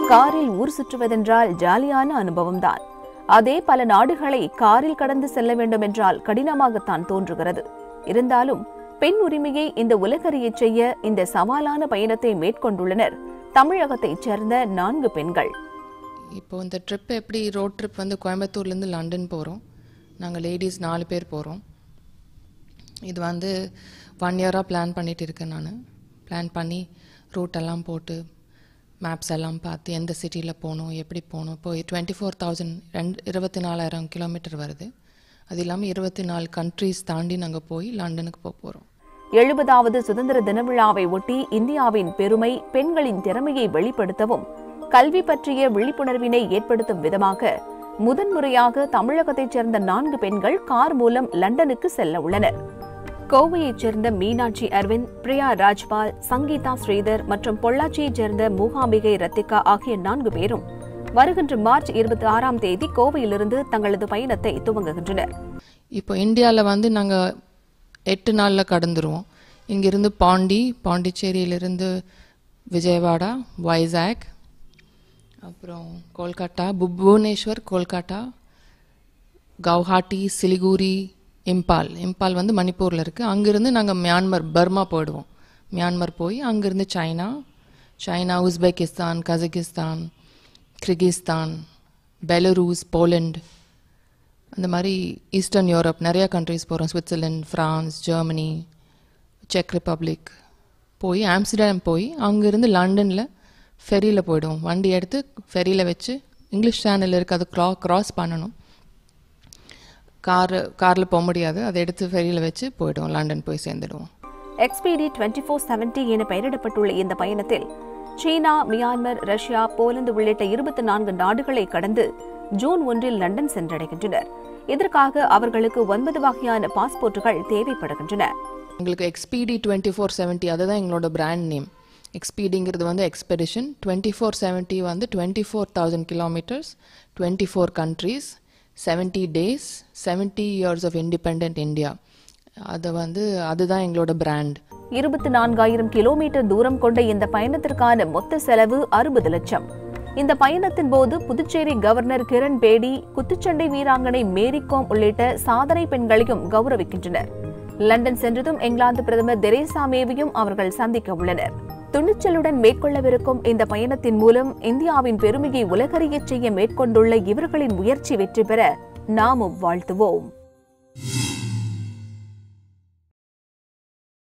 காரில் ஊர் சுற்றுவதென்றால் ஜாலியான அனுபவம்தான். அதே பல நாடுகளை காரில் கடந்து செல்ல வேண்டும் என்றால் கடினமாகத்தான் தோன்றுகிறது. இருந்தாலும் பெண் உரிமையை இந்த உலகறியச் செய்ய இந்த சவாலான பயணத்தை மேற்கொண்டுள்ளனர் தமிழகத்தைச் சேர்ந்த 4 பெண்கள். இப்போ இந்த ட்ரிப் எப்படி ரோட் ட்ரிப் வந்து கோயம்புத்தூர்லேருந்து லண்டன் போகிறோம். நாங்கள் லேடிஸ் 4 பேர் போகிறோம். இது வந்து 1 இயராக பிளான் பண்ணிட்டு இருக்கேன். நான் பிளான் பண்ணி ரூட்டெல்லாம் போட்டு மேப்ஸ் எல்லாம் பார்த்து எந்த சிட்டியில் போகணும், எப்படி போகணும். இப்போ 24,000 கிலோமீட்டர் வருது. அது இல்லாமல் 24 கண்ட்ரீஸ் தாண்டி நாங்கள் போய் லண்டனுக்கு போகிறோம். 70வது சுதந்திர தின விழாவை ஒட்டி இந்தியாவின் பெருமை, பெண்களின் திறமையை வெளிப்படுத்தவும் கல்வி பற்றிய விழிப்புணர்வினை ஏற்படுத்தும் விதமாக முதன்முறையாக தமிழகத்தைச் சேர்ந்த 4 பெண்கள் கார் மூலம் லண்டனுக்கு செல்ல உள்ளனர். கோவையைச் சேர்ந்த மீனாட்சி அரவிந்த், பிரியா ராஜ்பால், சங்கீதா ஸ்ரீதர் மற்றும் பொள்ளாச்சியைச் சேர்ந்த மூகாம்பிகை ரத்திகா ஆகிய 4 பேரும் வருகின்ற மார்ச் 26ஆம் தேதி கோவையிலிருந்து தங்களது பயணத்தை துவங்குகின்றனர். இப்போ இந்தியாவில் வந்து நாங்கள் 8 நாளில் கடந்துருவோம். இங்கிருந்து பாண்டிச்சேரியிலிருந்து விஜயவாடா, வைசாக், அப்புறம் கோல்கட்டா, புவனேஸ்வர், கோல்கட்டா, கவுஹாட்டி, சிலிகுரி, இம்பால் வந்து மணிப்பூரில் இருக்குது. அங்கேருந்து நாங்கள் பர்மா போயிடுவோம். மியான்மர் போய் அங்கேருந்து China, Uzbekistan, Kazakhstan, Kyrgyzstan, Belarus, Poland, அந்த மாதிரி ஈஸ்டர்ன் யூரோப் நிறையா கண்ட்ரிஸ் போகிறோம். சுவிட்சர்லாந்து, ஃப்ரான்ஸ், ஜெர்மனி, செக் ரிப்பப்ளிக் போய் ஆம்ஸ்டர்டாம் போய் அங்கேருந்து லண்டனில் ஃபெரியில் போயிடுவோம். வண்டி எடுத்து ஃபெரியில் வச்சு இங்கிலீஷ் சேனல் இருக்குது, அது க்ராஸ் பண்ணணும். காரில் போக முடியாது, அதை எடுத்து ஃபெரியில் வச்சு போயிடுவோம். லண்டன் போய் சேர்ந்துடுவோம். எக்ஸ்பீடி 2470 என பெயரிடப்பட்டுள்ள இந்த பயணத்தில் சீனா, மியான்மர், ரஷ்யா, போலந்து உள்ளிட்ட 24 நாடுகளை கடந்து ஜூன் 1 லண்டன் சென்றடைகின்றனர். இதற்காக அவர்களுக்கு 9 வகையான பாஸ்போர்ட்டுகள் தேவைப்படுகின்றன. எங்களுக்கு எக்ஸ்பீடி 2470 அதுதான் எங்களோட பிராண்ட் நேம். எக்ஸ்பீடிங்கிறது வந்து எக்ஸ்பெடிஷன், 2470 வந்து 24,000 kilometres, 24 countries, 70 days, 70 years of independent India. அதுதான் எங்களோட பிராண்ட். 24,000 கிலோமீட்டர் தூரம் கொண்ட இந்த பயணத்திற்கான மொத்த செலவு 60 லட்சம். இந்த பயணத்தின் போது புதுச்சேரி கவர்னர் கிரண் பேடி, குத்துச்சண்டை வீராங்கனை மேரி கோம் உள்ளிட்ட சாதனை பெண்களையும் கௌரவிக்கின்றனர். லண்டன் சென்றதும் இங்கிலாந்து பிரதமர் தெரேசா மேவையும் அவர்கள் சந்திக்க உள்ளனர். துணிச்சலுடன் மேற்கொள்ளவிருக்கும் இந்த பயணத்தின் மூலம் இந்தியாவின் பெருமையை உலகறியச் செய்ய மேற்கொண்டுள்ள இவர்களின் முயற்சி வெற்றி பெற நாமும் வாழ்த்துவோம்.